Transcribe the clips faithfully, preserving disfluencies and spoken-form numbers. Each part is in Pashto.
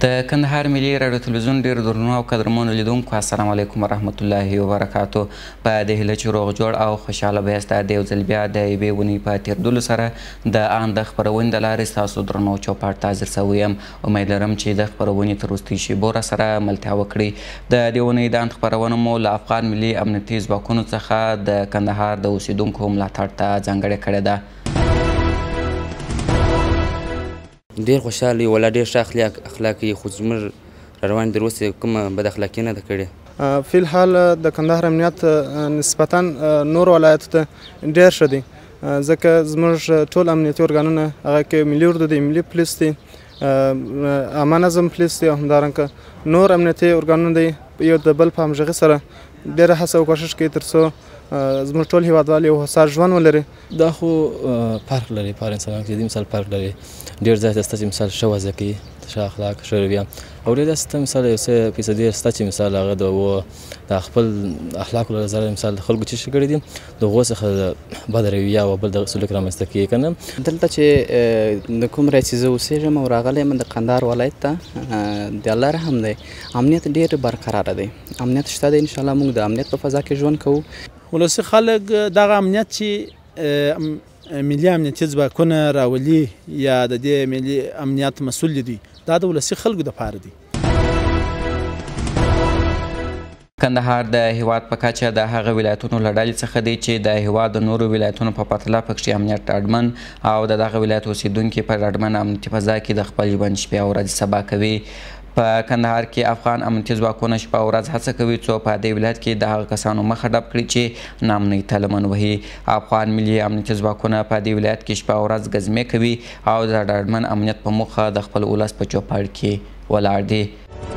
د کندهار ملي راډیو تلویزیون ډېر درنو او قدرمنو لیدونکو السلام علیکم ورحمت الله وبرکاتو. په دې هیله چې روغ جوړ او خوشحاله به یاست د یو ځل بیا د یوې اونۍ په تېرېدلو سره د ان د خپرونې د لارې ستاسو درنو چوپاټ ته حاضر سوی یم. امید لرم چې د خپرونې تر وروستۍ شېبو راسره ملتیا وکړئ. د دې اونۍ د ان خپرونه مو له افغان ملي امنیتي ځواکونو څخه د کندهار د اوسېدونکو ملاتړ ته ځانګړې کړې ده. ډېر خوشحاله یو ولا ډېر ښه اخلاق یې خو زموږ را روان تر اوسه کومه بد اخلاقي نه ده کړې. فی الحال د کندهار امنیت نسبتا نور ولایتو ته ډېر ښه دی، ځکه زموږ ټول امنیتي ارګانونه هغه کې ملي اردو دی، ملي پولیس دی، عامه نظم پولیس دی او همدارنګه نور امنیتي ارګانونه دی یو د بل په همغږۍ سره ډېره هڅه او کوښښ کوي تر څو زموږ ټول هېوادوال یو هوسا ژوند ولري. دا خو فرق لري په هر انسان کې، د مثال فرق لري. ډېر ځای ته شته چې مثال ښه وضع کوي، ښه اخلاق، ښه رویه، او ډېر داسې ته مثال یو څه فیصدي شته چې مثال هغه د د خپل اخلاقو له نظره مثال د خلکو چې ښه کړي دي د هغو څخه بده رویه او بل دغه سلوک رامنځته کېږي که نه. دلته چې د کوم رایې چې زه اوسېږم او راغلی یم د کندهار ولایت ته، د الله رحم دی، امنیت ډېر برقراره دی، امنیت شته دی. انشاءالله موږ د امنیت په فضا کې ژوند کوو. ولسي خلک دغه امنیت چې ملي امنیتي ځواکونه راولي یا د دې ملي امنیت مسؤل دي، دا د ولسي خلکو دپاره دي. کندهار د هیواد په کچه د هغه ولایتونو له ډلې څخه دی چې د هیواد د نورو ولایتونو په پرتله پکښې امنیت اډمن او د دغه ولایت اوسېدونکي په اډمن امنیتي فضا کې د خپل ژوند شپې او ورځې سبا کوي. په کندهار کې افغان امنیتي ځواکونه شپه او ورځ هڅه کوي څو په دې ولایت کې د هغه کسانو مخه ډب کړي چې ناامنۍ ته لمن وهي. افغان ملي امنیتي ځواکونه په دې ولایت کې شپه او ورځ ګزمې کوي او د ډاډمن امنیت په موخه د خپل ولس په چوپړ کې ولاړ دي.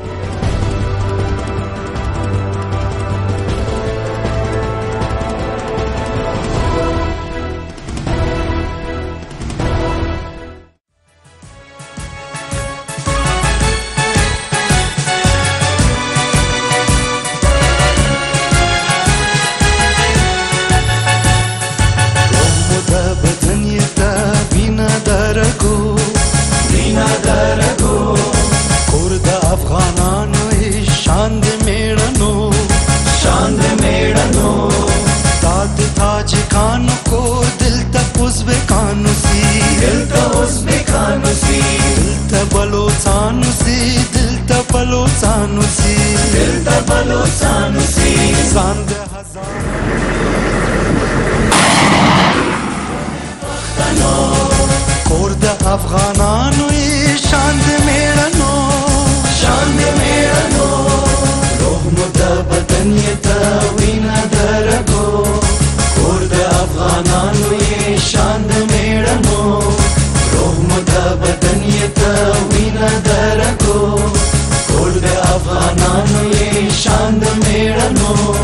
افغانانو یې شان د میړنو، شان د میړنو، روح مو د بدن یې ته وینه د رګو. کور د افغانانو یې شان د میړنو، روح مو د بدن یې ته وینه د رګو. کور د افغانانو یې شان د میړنو.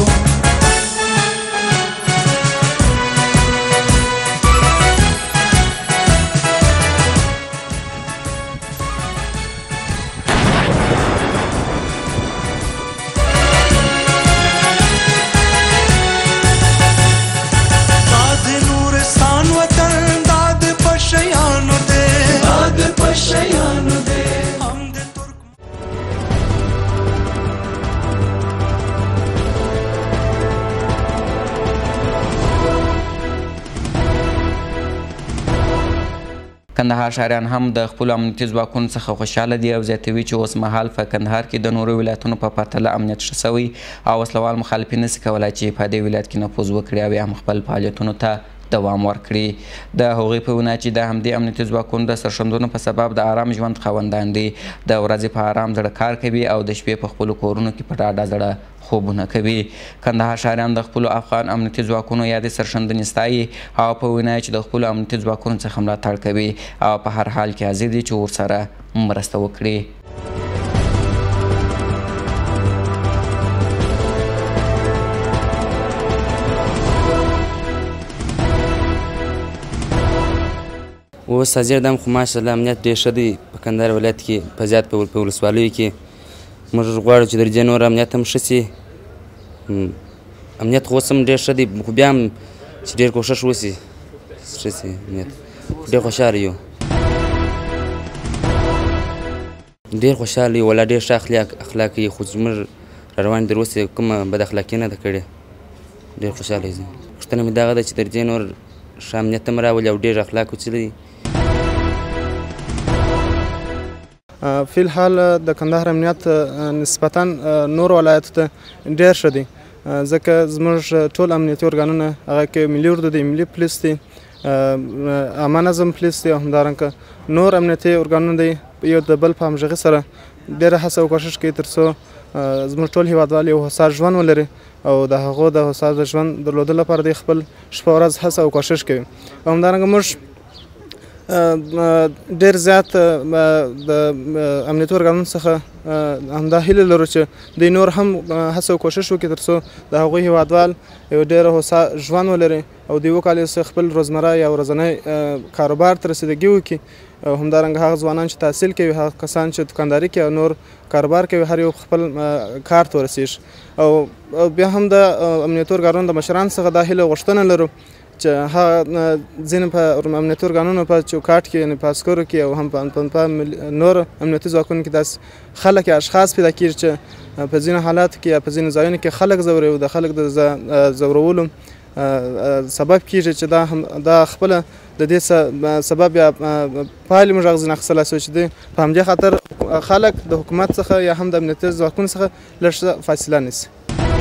کندهار ښاریان هم د خپلو امنیتي ځواکونو څخه خوشحاله دي او زیاتوي چې اوس مهال په کندهار کې د نورو ولایتونو په پرتله امنیت ښه سوی او وسلوال مخالفین نسي کولی چې په دې ولایت کې نفوذ وکړي او یا هم خپل فعالیتونو ته دوام ورکړي. د هغوی په وینا چې د همدې امنیتي ځواکونو د سرښندنو په سبب د ارام ژوند خاوندان دي، د ورځې په ارام زړه کار کوي او د شپې په خپلو کورونو کې په ډاډه زړه خوبونه کوي. کندهار ښاریان د خپلو افغان امنیتي ځواکونو یادې سرښندنې ستایي او په وینا چې د خپلو امنیتي ځواکونو څخه ملاتړ کوي او په هر حال کې حاضر دي چې ورسره مرسته وکړي. اوس حاضر دم خو ماشاءالله امنیت ډېر ښه دی په کندهار ولایت کې، په زیات په ولسوالیو کې. موږ غواړو چې د دې نور امنیت هم ښه سي. امنیت خو اوس هم ډېر ښه دی، خو بیا هم چې ډېر کوښښ وسي ښه سي امنیت. ډېر خوشحاله یو. ډېر خوشحاله یو، والله ډېر ښه اخلاق اخلاق یې، خو زموږ را روانې تر اوسه کومه بد اخلاقي نه ده کړې. ډېر خوشحاله یم. پوښتنه مې دغه ده چې تر دې نور ښه امنیت هم راولي او ډېر اخلاق وچلوي. فی الحال د کندهار امنیت نسبتا نور ولایتو ته ډېر ښه دی، ځکه زموږ ټول امنیتي ارګانونه هغه کې ملي اردو دی، ملي پولیس دی، عامه نظم پولیس دی او همدارنګه نور امنیتي ارګانونه دی، یو د بل په همغږۍ سره ډېره هڅه او کوښښ کوي تر څو زموږ ټول هیوادوال یو هوسا ژوند ولري او د هغو د هوسا ژوند درلودلو لپاره دوی خپل شپه ورځ هڅه او کوښښ کوي. او همدارنګه موږ ډېر زیات د امنیتي ارګانونو څخه همدا هیله لرو چې دوی نور هم هڅه او کوښښ وکړي تر څو د هغوی هیوادوال یو ډېر هوسا ژوند ولري او دوی وکولای شي خپل روزمره یا ورځنی کاروبار ته رسیدګي وکړي. او همدارنګه هغه ځوانان چې تحصیل کوي، هغه کسان چې دکانداري کوي او نور کاروبار کوي، هر یو خپل کار ته ورسیږي. او بیا هم د امنیتي ارګانونو د مشرانو څخه دا هیله غوښتنه لرو چې هغه ځینې په امنیتي ارګانونو په چوکاټ کې یعنې په عسکرو کې او هم په نور امنیتي ځواکونو کې داسې خلک یا اشخاص پیدا کېږي چې په ځینو حالاتو کې یا په ځینو ځایونو کې خلک ځوروي او د خلک د ځورولو سبب کېږي چې دا هم دا خپله د دې سبب یا پایلې موږ اغېزنه اخیستلی شو چې دوی په همدې خاطر خلک د حکومت څخه یا هم د امنیتي ځواکونو څخه لږ څه فاصله نیسي.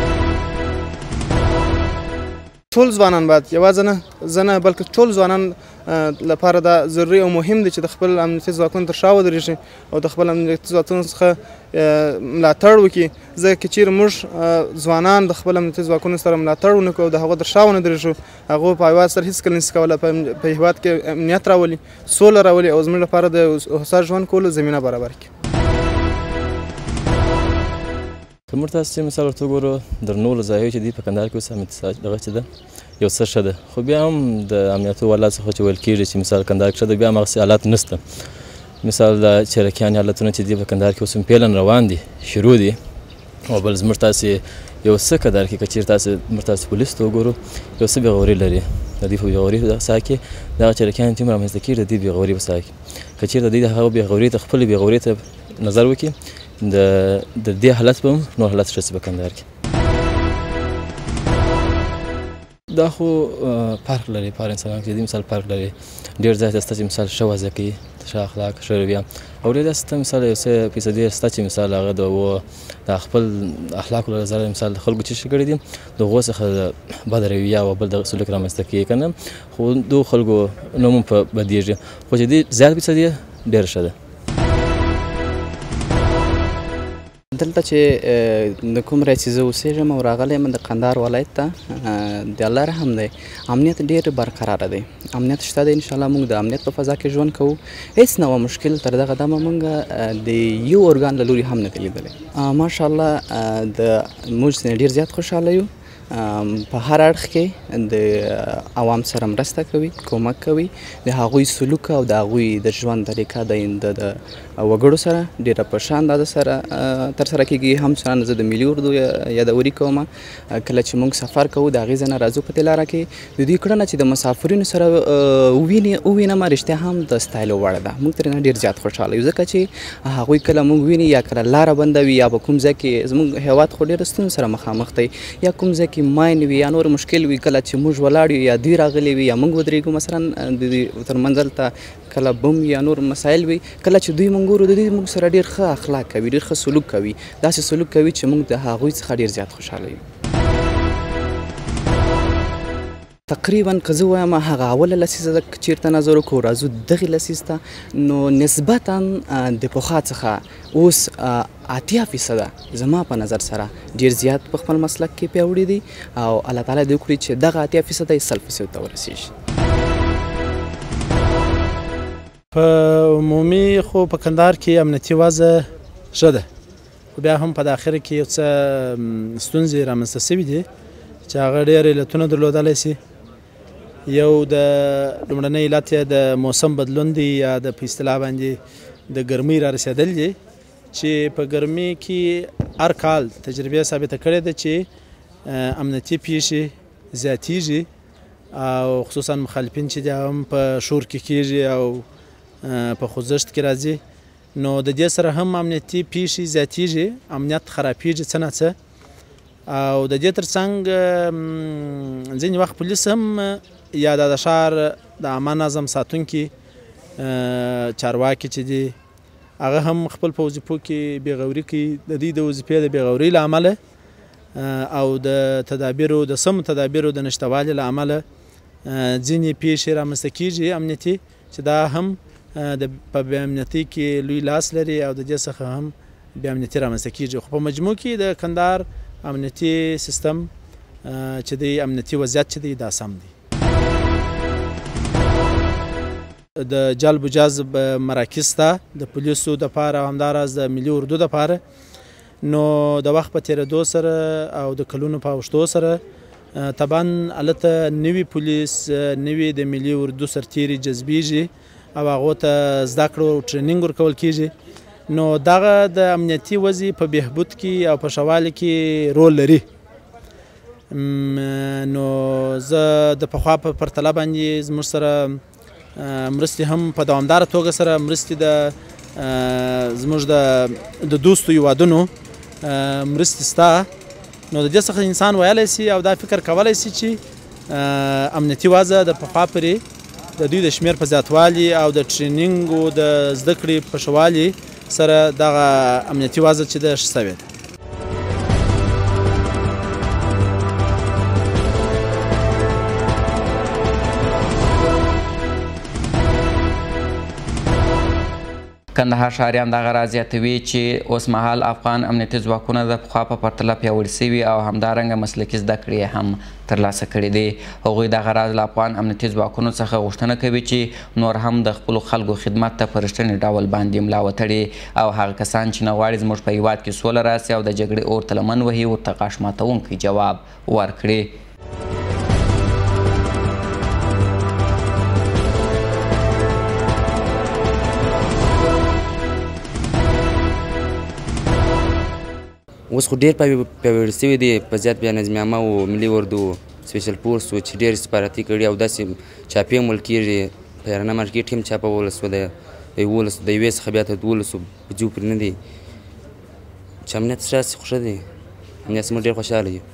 ټول ځوانان باید یوازې نه زه نه بلکې ټول ځوانان لپاره دا ضروري او مهم دی چې د خپل امنیتي ځواکونو تر شا ودرېږي او د خپل امنیتي ځواکونو څخه ملاتړ وکړي. ځکه که چیرې موږ ځوانان د خپل امنیتي ځواکونو سره ملاتړ ونه کړو او د هغو تر شا ونه درېږو، هغوی په هېواد سره هېڅکله نشي کولی په هېواد کې امنیت راولي، سوله راولي او زموږ لپاره د هوسا ژوند کولو زمینه برابر کړي. که موږ تاسو مثال ورته وګورو درنو ځایو چې دي په کندهار کې اوس امنیتي دغه چې ده یو څه ښه ده، خو بیا هم د امنیتي والات څخه چې ویل کېږي چې مثال کندهار کې ښه ده، بیا همغسې حالات نشته. مثال د چریکیانې حالتونه چې دي په کندهار کې اوس هم پیلن روان دي، شروع دي. او بل زموږ تاسې یو څه کندهار کې که چېرې تاسې موږ تاسې پولیس ته وګورو یو څه بېغوري لري، د دوی په بېغوري ساحه کې دغه چریکیان چې هم رامنځته کېږي د دې بېغوري په ساحه کې که چېرې د دوی د هغه بېغوري ته خپلې بېغوري ته نظر وکړي د د دې حالت به هم نور حالت ښه شي په کندهار کې. دا خو فرق لري په هر انسان کې، مثال فرق لري. ډېر ځای شته چې مثال ښه وضع کوي، ښه اخلاق، ښه رویه، او ډېر ځای شته مثال یو څه فیصدي شته چې مثال هغه د و د خپل اخلاقو له نظره مثال د خلکو چې څه کړي دي د هغو څخه بده رویه او بل دغه سلوک رامنځته کېږي که نه، خو دغو خلکو نوم هم په بدېږي، خو چې دې زیات فیصدي ډېره ښه ده. دلته چې د کوم رای چې زه اوسېږم او راغلی یم د کندهار ولایت ته، د الله رحم دی، امنیت ډېر برقراره دی، امنیت شته دی. انشاءالله موږ د امنیت په فضا کې ژوند کوو، هېڅ نه وه مشکل تر دغه دمه موږ د یو ارګان له لوري هم نه دی لیدلی. ماشاءالله د موږ ځینې ډېر زیات خوشحاله یو، په هر اړخ کې د عوام سره مرسته کوي، کومک کوي، د هغوی سلوک او د هغوی د ژوند طریقه د وګړو سره ډېره په ښه اندازه سره ترسره کېږي. همچنان زه د ملي اردو یادوري کوم، کله چې موږ سفر کوو د هغې ځای نه راځو په دې لاره کې د دوی کړنه چې د مسافرینو سره ووینم رښتیا هم د ستایلو وړ ده. موږ ترېنه ډېر زیات خوشحاله یو، ځکه چې هغوی کله موږ ویني یا کله لاره بنده وي یا په کوم ځای کې زموږ هېواد خو ډېرو ستونزو سره مخامخ دی، یا کوم ځای کې ماین وي یا نور مشکل وي، کله چې موږ ولاړ یو یا دوی راغلي وي یا موږ ودرېږو مثلا د دوی تر منزل ته کله بم یا نور مسایل وي، کله چې دوی موږ ګورو د دوی موږ سره ډېر ښه اخلاق کوي، ډېر ښه سلوک کوي، داسې سلوک کوي چې موږ د هغوی څخه ډېر زیات خوشحاله یو. تقریبا که زه وایم هغه اوله لسیزه ده که چېرته نظر وکړو راځو دغې لسیز ته، نو نسبتا د پخوا څخه اوس اتیا فیصده زما په نظر سره ډېر زیات په خپل مسلک کې پیاوړي دي او الله تعالی دې وکړي چې دغه اتیا فیصده یې سل فیصد ته ورسېږي. په عمومي خو په کندهار کې امنیتي وضع ښه ده، خو بیا هم په داخله کې یو څه ستونزې رامنځته سوي دي چې هغه ډېر علتونه درلودلی سي. یو د لومړنی علت یې د موسم بدلون دی یا د په اصطلاح باندې د ګرمۍ را رسېدل دي چې په ګرمۍ کې هر کال تجربه ثابته کړې ده چې امنیتي پیښې زیاتېږي او خصوصا مخالفین چې دي هم په شور کې کېږي او په خوځښت کې راځي، نو د دې سره هم امنیتي پیښې زیاتیږي، امنیت خرابیږي څه نه څه. او د دې ترڅنګ ځینې وخت پولیس هم یا د ښار د عامه نظم ساتونکي چارواکي چې دي هغه هم خپل په وظیفو کې بېغوري کوي، د دوی د وظیفې د بېغورۍ له امله او د تدابیرو د سمو تدابیرو د نشتوالي له امله ځینې پیښې رامنځته کېږي امنیتي، چې دا هم د په بې امنیتۍ کې لوی لاس لري او د دې څخه هم بې امنیتي رامنځته کېږي. خو په مجموع کې د کندهار امنیتي سیستم چې دی امنیتي وضعیت چې دی دا سم دی. د جلب و جذب مراکز ته د پولیسو دپاره او همداراز د ملي اردو دپاره، نو د وخت په تېرېدو سره او د کلونو په اوښتو سره طبعا هلته نوي پولیس نوي د ملي اردو سرتېري جذبیږي او هغو ته زده کړو او ټرینینګ ورکول کېږي. نو دغه د امنیتي وضع په بهبود کې او په ښه والي کې رول لري. نو زه د پخوا په پرتله باندې زموږ سره مرستې هم په دوامداره توګه سره مرستې د زموږ د دوستو هیوادونو مرستې شته. نو د دې څخه انسان ویلی سي او دا فکر کولی سي چې امنیتي وضع د پخوا پورې د دوی د شمېر په زیاتوالي او د ټرینینګ او د زده کړې په ښه والي سره دغه امنیتي وضع چې ده ښه سوې ده. کندهار ښاریان دغه راز زیاتوي چې اوس مهال افغان امنیتي ځواکونه د پخوا په پرتله پیاوړي سوي او همدارنګه مسلکي زده کړې هم ترلاسه کړي دي. هغوی دغه راز له افغان امنیتي ځواکونو څخه غوښتنه کوي چې نور هم د خپلو خلکو خدمت ته په رښتیني ډول باندې ملا وتړي او هغه کسان چې نه غواړي زموږ په هیواد کې سوله راسي او د جګړې اور ته لمن وهي ورته غاښ ماتونکی جواب ورکړي. اوس خو ډېر پیاوړي سوي دي په زیات بیا نظم عامه او ملي اردو سپیشل فورس و چې ډېر استخباراتي کړي او داسې چاپې هم ول کېږي. په یارانه مارکېټ هم چاپوله سوه د یولسو د یوې څخه بیا تر دولسو بجو پورې نه دی چې امنیت راسي. خو ښه دی، امنیت زموږ ډېر خوشحاله یو.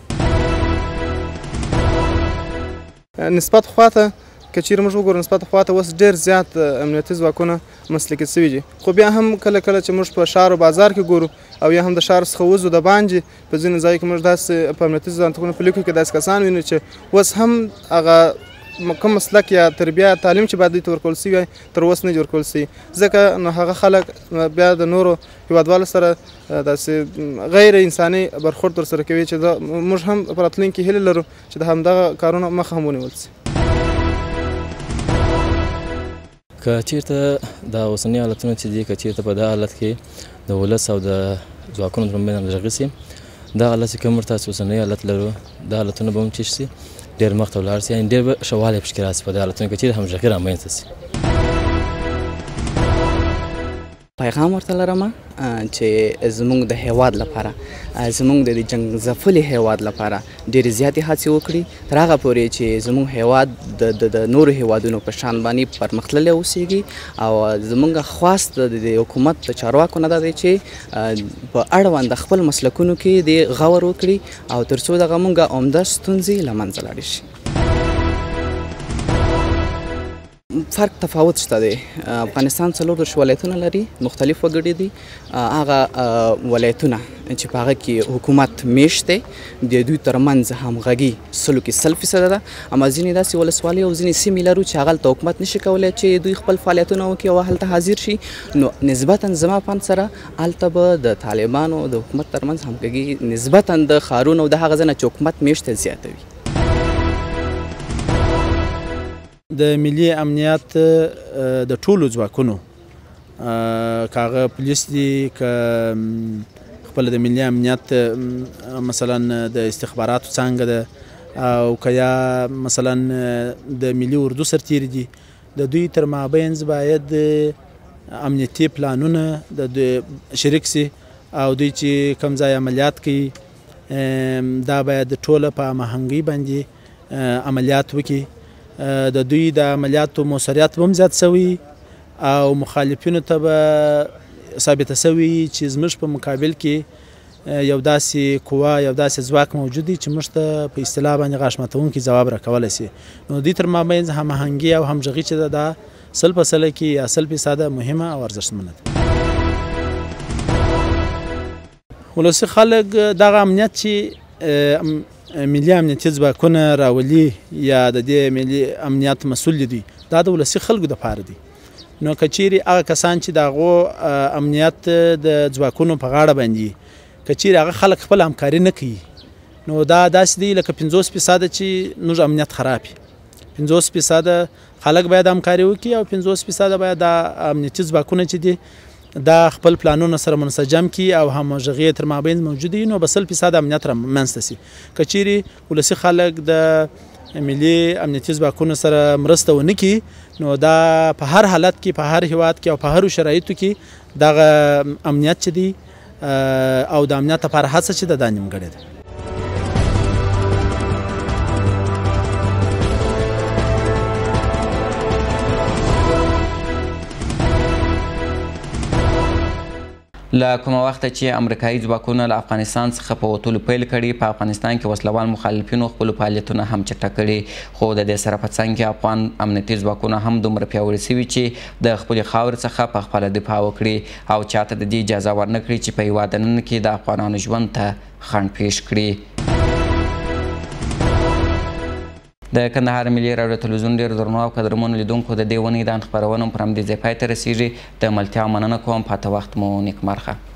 نسبت خواته که چیرې موږ وګورو نسبت خواته اوس ډېر زیات امنیتي ځواکونه مسلکي سوي دي، خو بیا هم کله کله چې موږ په ښار او بازار کې ګورو او یا هم د ښار څخه وځو د باندې په ځینې ځایو کې موږ داسې په امنیتي ځواکونو په لیکو کې داسې کسان وینو چې اوس هم هغه کوم مسلک یا تربیه یا تعلیم چې باید دوی ته ورکول سوي وای تر اوسه نه دي ورکول سوي، ځکه نو هغه خلک بیا د نورو هیوادوالو سره داسې غیر انساني برخورد ورسره کوي چې موږ هم په راتلونکي هیله لرو چې د همدغه کارونو مخه هم ونیول سي. که چیرته دا اوسني حالتونه چې دي که چیرته په دا حالت کې د ولس او د ځواکونو ترمنځ همغږي سي، دا حالت چې کوم ورته اوسنی حالت لرو دا حالتونه به هم ټیټ سي، ډېر مخته ولاړ سي، یعنې ډېر به ښه والی پکښې راسي په دې حالتونو کې چیرې همغږي رامنځته سي. پیغام ورته لرم چې زموږ د هیواد لپاره زموږ د جنګ ځپلي هیواد لپاره ډېرې زیاتې هڅې وکړي تر هغه پورې چې زموږ هیواد د نورو هیوادونو په شان باندې پرمختللی اوسیږي. او زموږ خواست د حکومت د چارواکو نه دا دی چې په اړوند د خپل مسلکونو کې د غور وکړي او تر څو دغه موږ عمده ستونزې له منځه لاړې شي. فرق تفاوت شته دی. افغانستان څلور دېرش ولایتونه لري، مختلف وګړي دي. هغه ولایتونه چې په هغه کې حکومت میشت دی د دوی ترمنځ همغږي سلو کې سل فیصده ده، اما ځینې داسې ولسوالۍ او ځینې سیمې لرو چې هغلته حکومت نشي کولی چې دوی خپل فعالیتونه وکړي او هلته حاضر شي. نو نسبتا زما پند سره هلته به د طالبانو د حکومت ترمنځ همغږي نسبتا د ښارونو او د هغه ځای نه چې حکومت میشت زیاته وي. د ملي امنیت د ټولو ځواکونو که هغه پولیس دي که خپله د ملي امنیت مثلا د استخباراتو څانګه ده او که یا مثلا د ملي اردو سرتیري دي، د دوی تر مابینځ باید امنیتي پلانونه د شریک سي او دوی چې کوم ځای عملیات کوي دا باید ټوله په هماهنګۍ باندې عملیات وکړي. د دوی د عملیاتو موثریت به هم زیات سوي او مخالفینو ته به ثابته سوي چې زموږ په مقابل کې یو داسې قوه یو داسې ځواک موجود دی چې موږ ته په اصطلاح باندې غاښ ماتونکي ځواب راکولی شي. نو دوی تر مابینځ هماهنګي او همغږي چې ده دا سل په سله کې یا سل فیصده مهمه او ارزښتمنه ده. ولسي خلک دغه امنیت چې ملي امنیتي ځواکونه راولي یا د دې ملي امنیت مسؤل دي دا د ولسي خلکو دپاره دي. نو که چیرې هغه کسان چې د هغو امنیت د ځواکونو په غاړه باندې که چیرې هغه خلک خپل همکاري نه کوي نو دا داسې دی لکه پنځوس فیصده چې موږ امنیت خراب وي. پنځوس فیصده خلک باید همکاري وکړي او پنځوس فیصده باید د امنیتي ځواکونه چې دي دا خپل پلانونه سره منسجم کړي او همغږي تر مابین موجود وي نو به سل فیصده امنیت رامنځته شي. که چیرې ولسي خلک د ملي امنیتي ځواکونو سره مرسته ونه کړي نو دا په هر حالت کې په هر هیواد کې او په هرو شرایطو کې دغه امنیت چې دی او د امنیت لپاره هڅه چې ده دا نیمګړې ده. له کومه وخته چې امریکایي ځواکونه له افغانستان څخه په وتلو پیل کړي په افغانستان کې وسلوال مخالفینو خپلو فعالیتونه هم چټک کړي خو د دې سره په څنګ کې افغان امنیتي ځواکونه هم دومره پیاوړي سوي چې د خپلې خاورې څخه په خپله دفاع وکړي او چاته د دې اجازه ورنه کړي چې په هېواد دننه کې د افغانانو ژوند ته خنډ پیښ کړي. د کندهار ملي راډیو تلویزیون ډېر درنو او قدرمنو لیدونکو د دې ونې د خپرونه پر همدې ځای پای ته رسیږي. د ملتیا مننه کوم. پاته وخت مو نیکمرغه.